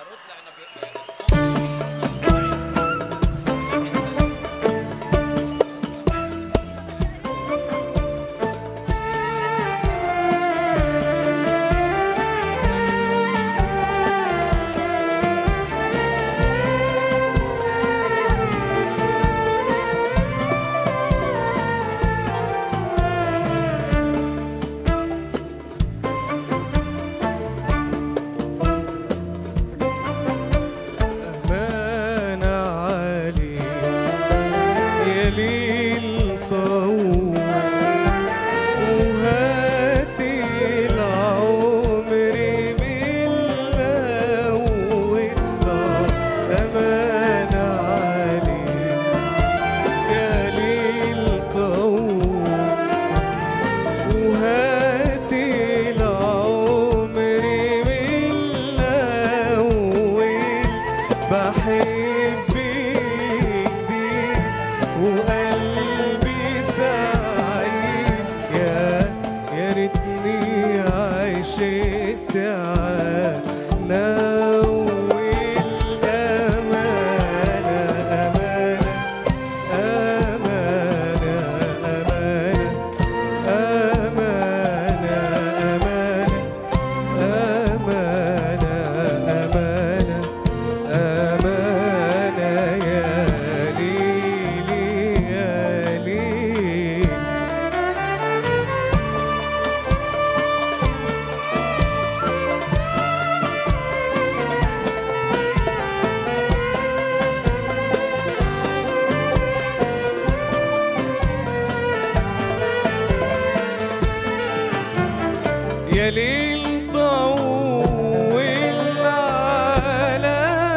يا ليل طول على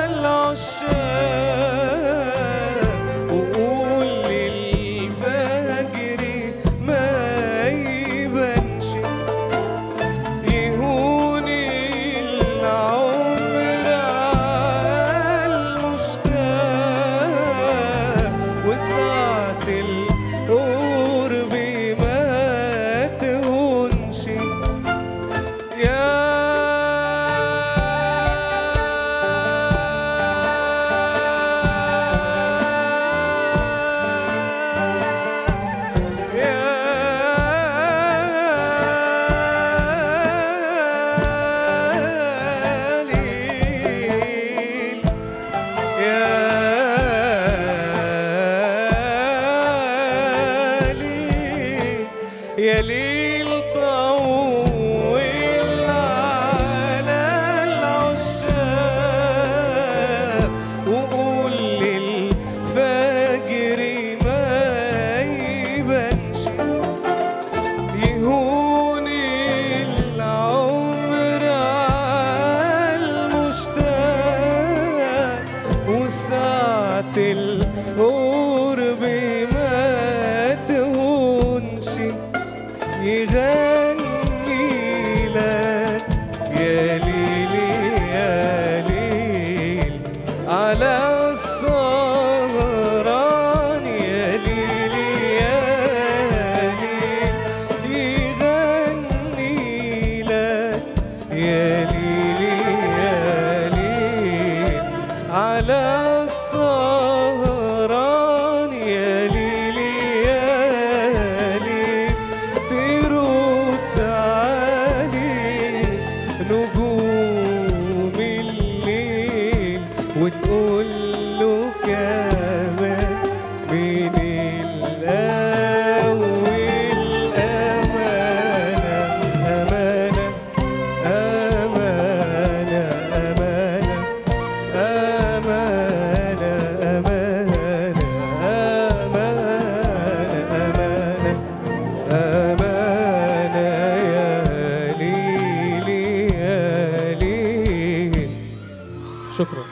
العشاق وقول للفجر ما يبانش يهون العمر على المشتاق وساعة القرب ما تهونش يا ليل طول على العشاق وقول للفجر ما يبانش يهون العمر على المشتاق وساعة القرب ما تهونش يغني لك يا ليل يا ليل على السهران يا ليل يا ليل يغني لك يا ليل يا ليل على السهران يا ليل يا ليل ترد عليه نجوم الليل وتقول له كمان من الأول أمانة أمانة أمانة أمانة أمانة أمانة أمانة يا ليل يا ليل. شكرا.